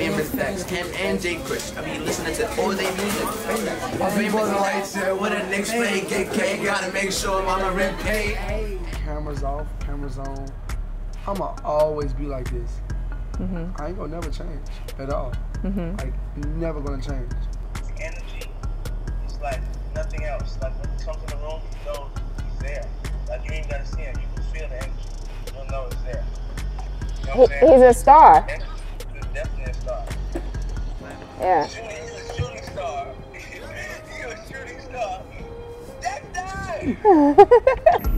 famous Dex, him and Jay Chris. I mean, listening to all their music. Famous lights, what a Knicks play, KK, gotta make sure mama rent pay. Cameras off, cameras on. I'ma always be like this. I ain't gonna never change at all. Like, never gonna change. Energy is like nothing else. Like when he comes in the room, you know he's there. Like you ain't gotta see him, you can feel the energy. You'll know it's there. You know what I'm saying? He's a star. He's definitely a star. Yeah. He's a shooting star. You're a shooting star. That died!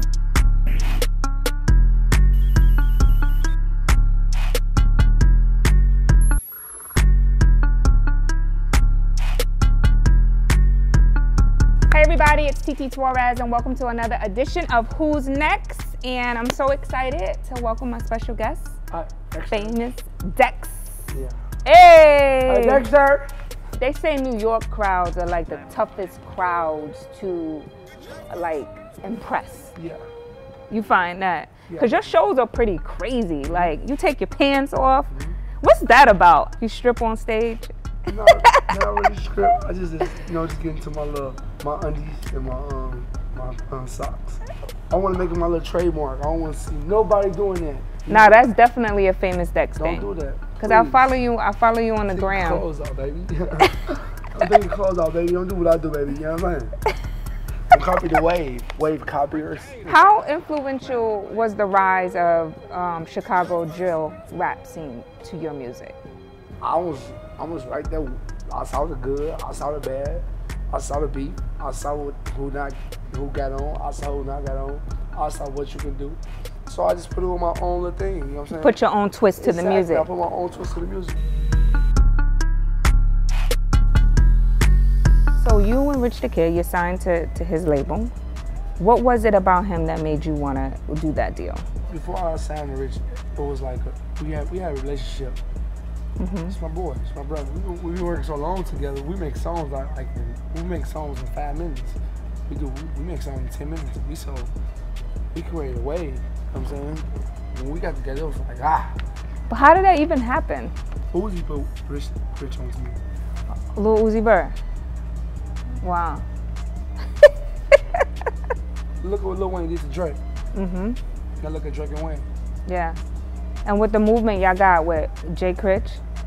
Hey everybody, it's Titi Torres and welcome to another edition of Who's Next? And I'm so excited to welcome my special guest, famous Dex. Yeah. Hey! Dexter! They say New York crowds are like the toughest crowds to like impress. Yeah. You find that? Yeah. Because your shows are pretty crazy. Like you take your pants off. What's that about? You strip on stage? No, not really script. I just just get into my undies and my socks. I want to make it my little trademark. I don't want to see nobody doing that. Nah, that's definitely a famous Dex thing. Don't do that. Cause I follow you on the gram. Take your clothes out, baby. I'm taking your clothes out, baby. Don't do what I do, baby. You know what I'm saying? I'm copy the wave copiers. How influential was the rise of Chicago drill rap scene to your music? I was right there. I saw the good, I saw the bad, I saw the beat, I saw who got on, I saw who not got on, I saw what you can do. So I just put it on my own little thing, you know what I'm saying? Put your own twist to the music. I put my own twist to the music. So you and Rich the Kid, you're signed to his label. What was it about him that made you want to do that deal? Before I signed to Rich, it was like we had a relationship. It's my boy, it's my brother. We work so long together. We make songs we make songs in 5 minutes. We make songs in 10 minutes. We create a wave. You know what I'm saying? When we got together, it was like But how did that even happen? Uzi put Rich on to me. Lil Uzi Vert. Wow. Look at what Lil Wayne did to Drake. Now look at Drake and Wayne. Yeah. And with the movement y'all got with Jay Critch,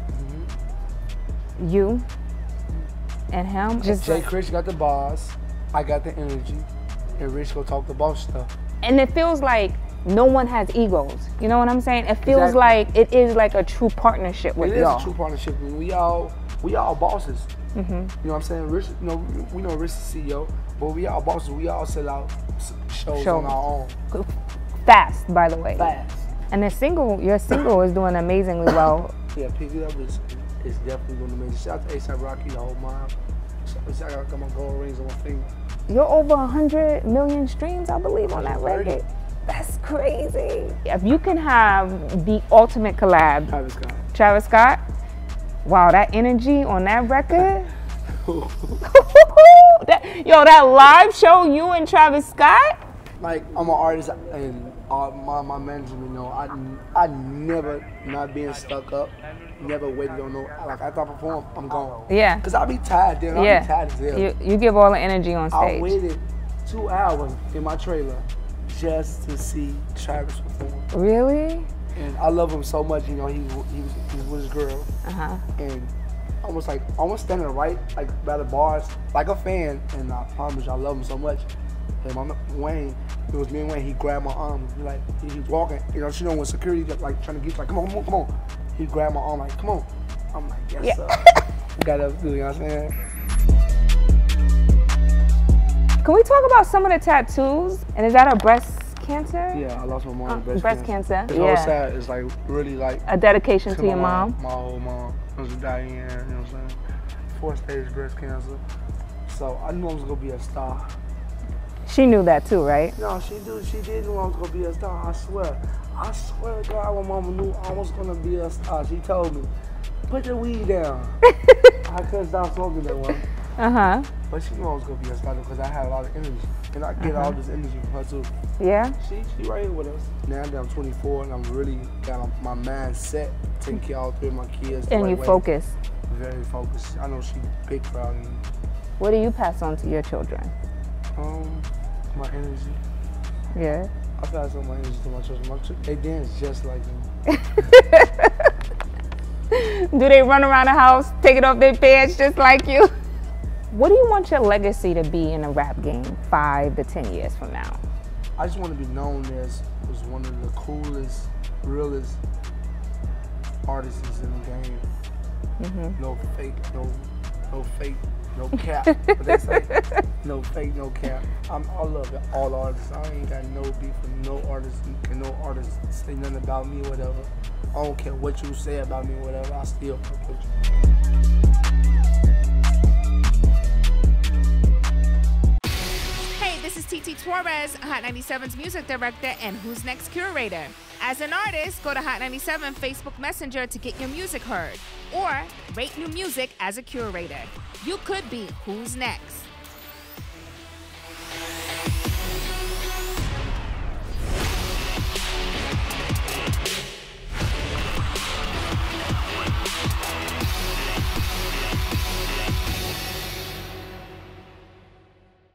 you and him. Just Jay Critch got the bars, I got the energy, and Rich go talk the boss stuff. And it feels like no one has egos. You know what I'm saying? It feels Exactly. like it is like a true partnership with y'all. It is a true partnership. We all bosses. You know what I'm saying? Rich, we know Rich is CEO, but we all bosses. We all sell out shows on our own. Fast, by the way. Fast. And your single is doing amazingly well. Yeah, Pick It Up is definitely going to make it. Shout out to A$AP Rocky, the whole mob. Shout out to my gold rings on my finger. You're over 100 million streams, I believe, on that record. That's crazy. If you can have the ultimate collab, Travis Scott. Wow, that energy on that record. That live show, you and Travis Scott. Like, I'm an artist, and my management know I never not being stuck up, never waited on no. Like after I perform, I'm gone. Yeah. Cause I be tired, then I be tired as hell. You give all the energy on stage. I waited 2 hours in my trailer just to see Travis perform. Really? And I love him so much. You know, he was with his girl. And almost standing right by the bars like a fan. And I promise you, I love him so much. And my Wayne, it was me and Wayne. He grabbed my arm. He walking. You know when security like trying to get come on. He grabbed my arm like, come on. I'm like, yes sir. Got up, you know what I'm saying? Can we talk about some of the tattoos? And is that a breast cancer? Yeah, I lost my mom to breast cancer. It's all sad. It's like really like a dedication to your mom. My whole mom. It was Diane. You know what I'm saying? 4-stage breast cancer. So I knew I was gonna be a star. She knew that too, right? No, she did know I was gonna be a star. I swear to God, my mama knew I was gonna be a star. She told me, put your weed down. I couldn't stop smoking that one. But she knew I was gonna be a starter because I had a lot of energy, and I get all this energy from her too. Yeah. She right here with us. Now that I'm 24 and I'm really got my mind set, taking care of all 3 of my kids. And you focus. Very focused. I know she big proud of me. What do you pass on to your children? My energy. Yeah. I pass on my energy to my children. They dance just like me. Do they run around the house taking off their pants just like you? What do you want your legacy to be in the rap game 5 to 10 years from now? I just want to be known as one of the coolest, realest artists in the game. No fake, no cap. But they say no fake, no cap. I love all artists. I ain't got no beef with no artist. And no artist say nothing about me or whatever. I don't care what you say about me or whatever. I still fuck with you. This is TT Torres, Hot 97's music director and Who's Next curator. As an artist, go to Hot 97 Facebook Messenger to get your music heard, or rate new music as a curator. You could be Who's Next.